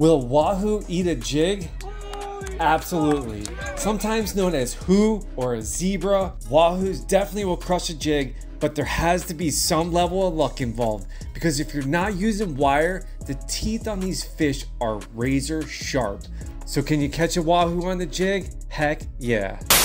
Will a wahoo eat a jig? Absolutely. Sometimes known as who or a zebra, wahoos definitely will crush a jig, but there has to be some level of luck involved, because if you're not using wire, the teeth on these fish are razor sharp. So can you catch a wahoo on the jig? Heck yeah.